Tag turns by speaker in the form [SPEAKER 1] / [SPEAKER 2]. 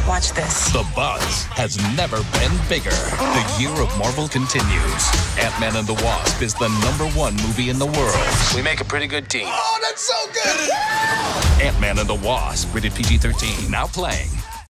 [SPEAKER 1] Watch this.
[SPEAKER 2] The buzz has never been bigger. The year of Marvel continues. Ant-Man and the Wasp is the #1 movie in the world.
[SPEAKER 3] We make a pretty good team.
[SPEAKER 4] Oh, that's so good!
[SPEAKER 2] Ant-Man and the Wasp, rated PG-13, now playing.